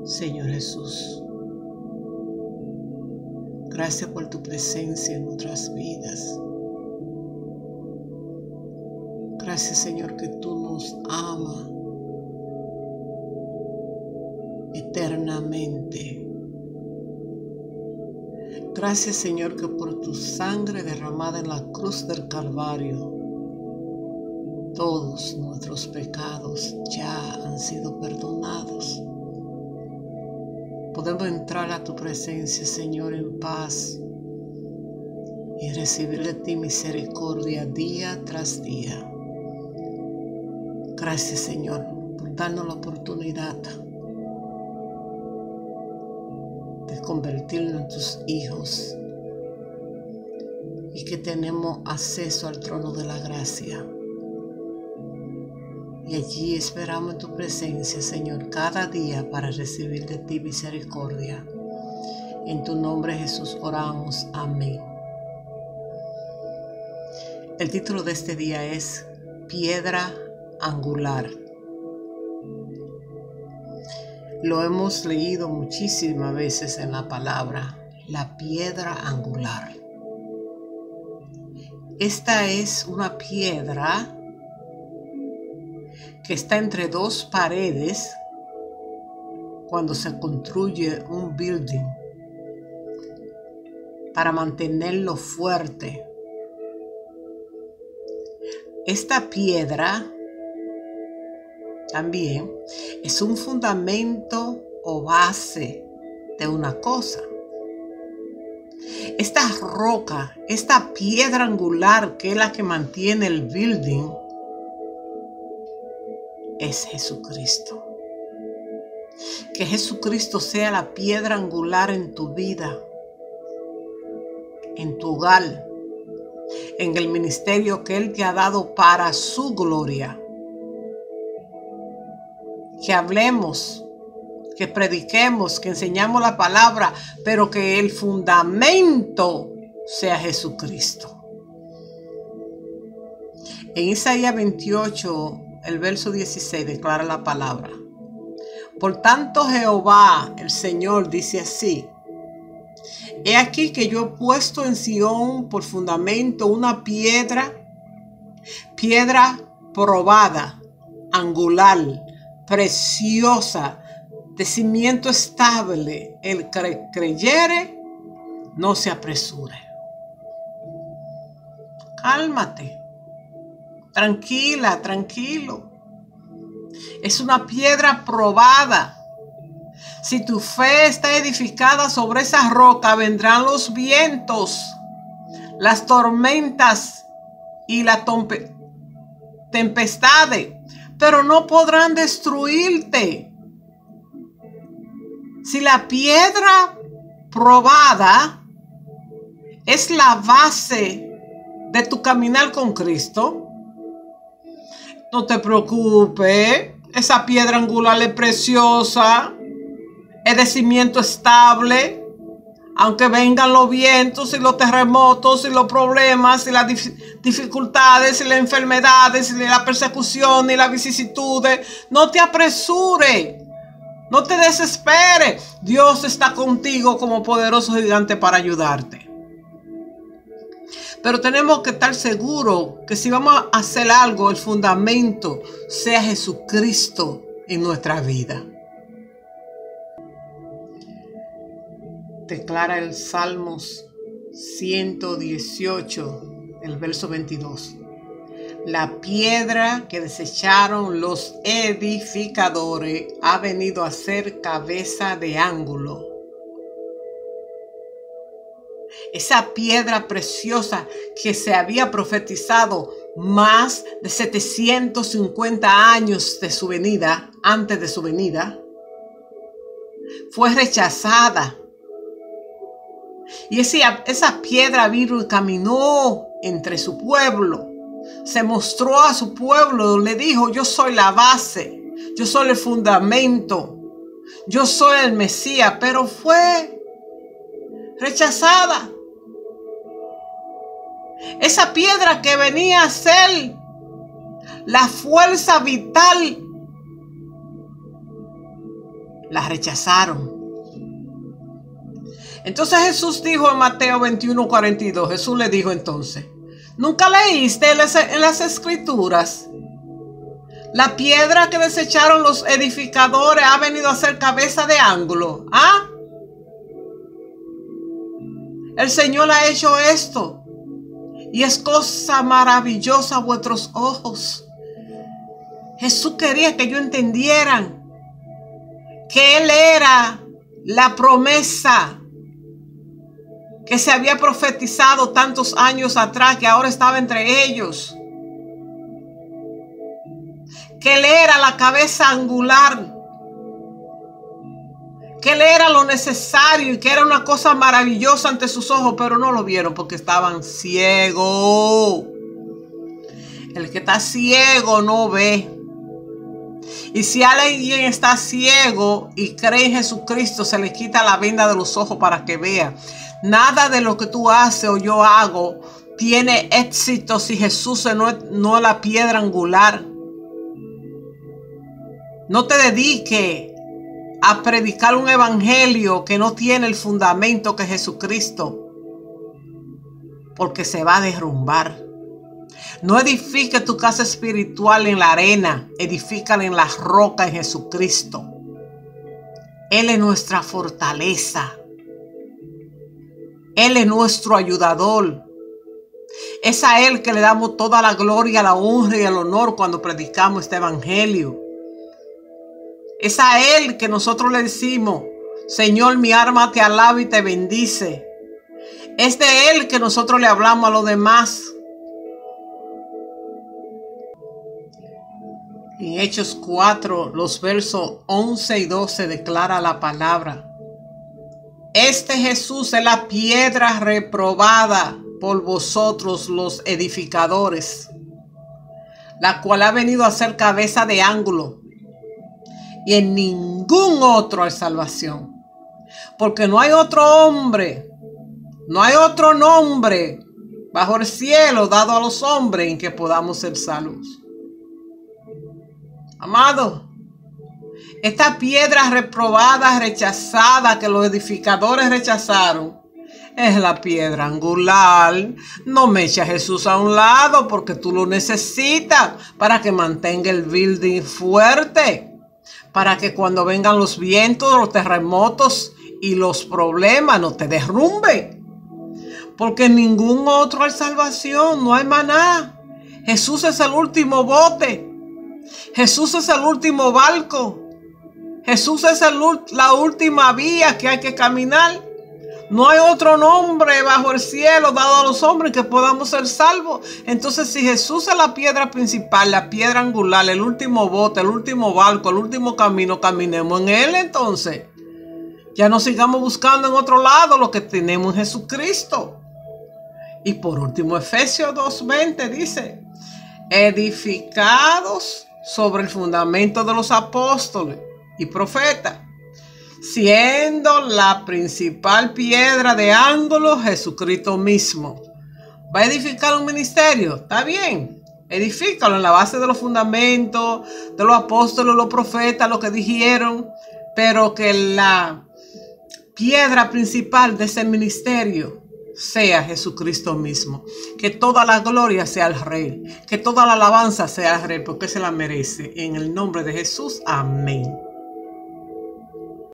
Señor Jesús. Gracias por tu presencia en nuestras vidas. Gracias, Señor, que tú nos amas eternamente. Gracias, Señor, que por tu sangre derramada en la cruz del Calvario, todos nuestros pecados ya han sido perdonados. Podemos entrar a tu presencia, Señor, en paz y recibir de ti misericordia día tras día. Gracias, Señor, por darnos la oportunidad de convertirnos en tus hijos y que tenemos acceso al trono de la gracia. Y allí esperamos en tu presencia, Señor, cada día para recibir de ti misericordia. En tu nombre, Jesús, oramos. Amén. El título de este día es Piedra Angular. Lo hemos leído muchísimas veces en la palabra, la piedra angular. Esta es una piedra que está entre dos paredes cuando se construye un building para mantenerlo fuerte. Esta piedra también es un fundamento o base de una cosa. Esta roca, esta piedra angular que es la que mantiene el building, es Jesucristo. Que Jesucristo sea la piedra angular en tu vida, en tu hogar, en el ministerio que Él te ha dado para su gloria. Que hablemos, que prediquemos, que enseñamos la palabra, pero que el fundamento sea Jesucristo. En Isaías 28, el verso 16 declara la palabra: Por tanto Jehová, el Señor, dice así: He aquí que yo he puesto en Sión por fundamento una piedra probada, angular, preciosa, de cimiento estable. El que creyere, no se apresure. Cálmate. Tranquila, tranquilo. Es una piedra probada. Si tu fe está edificada sobre esa roca, vendrán los vientos, las tormentas y las tempestades, pero no podrán destruirte. Si la piedra probada es la base de tu caminar con Cristo, no te preocupes, esa piedra angular es preciosa, es de cimiento estable, aunque vengan los vientos y los terremotos y los problemas y las dificultades y las enfermedades y la persecución y las vicisitudes, no te apresures, no te desesperes. Dios está contigo como poderoso gigante para ayudarte. Pero tenemos que estar seguros que si vamos a hacer algo, el fundamento sea Jesucristo en nuestra vida. Declara el Salmos 118, el verso 22. La piedra que desecharon los edificadores ha venido a ser cabeza de ángulo. Esa piedra preciosa que se había profetizado más de 750 años de su venida, antes de su venida, fue rechazada. Y esa piedra vino y caminó entre su pueblo. Se mostró a su pueblo, le dijo: yo soy la base, yo soy el fundamento, yo soy el Mesías, pero fue rechazada. Esa piedra que venía a ser la fuerza vital la rechazaron. Entonces Jesús dijo en Mateo 21:42, Jesús le dijo entonces, ¿nunca leíste en las escrituras? La piedra que desecharon los edificadores ha venido a ser cabeza de ángulo. ¿Ah? El Señor ha hecho esto. Y es cosa maravillosa a vuestros ojos. Jesús quería que ellos entendieran que Él era la promesa que se había profetizado tantos años atrás, que ahora estaba entre ellos. Que Él era la cabeza angular. Que Él era lo necesario y que era una cosa maravillosa ante sus ojos, pero no lo vieron porque estaban ciegos. El que está ciego no ve. Y si alguien está ciego y cree en Jesucristo, se le quita la venda de los ojos para que vea. Nada de lo que tú haces o yo hago tiene éxito si Jesús no es la piedra angular. No te dediques a predicar un evangelio que no tiene el fundamento que es Jesucristo, porque se va a derrumbar. No edifiques tu casa espiritual en la arena, edifícala en la roca en Jesucristo. Él es nuestra fortaleza. Él es nuestro ayudador. Es a Él que le damos toda la gloria, la honra y el honor cuando predicamos este evangelio. Es a Él que nosotros le decimos, Señor, mi alma te alaba y te bendice. Es de Él que nosotros le hablamos a los demás. En Hechos 4, los versos 11 y 12 declara la palabra. Este Jesús es la piedra reprobada por vosotros los edificadores, la cual ha venido a ser cabeza de ángulo. Y en ningún otro hay salvación. Porque no hay otro hombre, no hay otro nombre bajo el cielo dado a los hombres en que podamos ser salvos. Amado, esta piedra reprobada, rechazada, que los edificadores rechazaron, es la piedra angular. No me eches a Jesús a un lado porque tú lo necesitas para que mantenga el building fuerte. Para que cuando vengan los vientos, los terremotos y los problemas no te derrumben. Porque en ningún otro hay salvación, no hay maná. Jesús es el último bote. Jesús es el último barco. Jesús es la última vía que hay que caminar. No hay otro nombre bajo el cielo dado a los hombres que podamos ser salvos. Entonces, si Jesús es la piedra principal, la piedra angular, el último bote, el último barco, el último camino, caminemos en Él entonces. Ya no sigamos buscando en otro lado lo que tenemos en Jesucristo. Y por último, Efesios 2:20 dice, edificados sobre el fundamento de los apóstoles y profetas, siendo la principal piedra de ángulo Jesucristo mismo. ¿Va a edificar un ministerio? Está bien, edifícalo en la base de los fundamentos, de los apóstoles, los profetas, lo que dijeron, pero que la piedra principal de ese ministerio sea Jesucristo mismo. Que toda la gloria sea al Rey, que toda la alabanza sea al Rey, porque se la merece. En el nombre de Jesús, amén.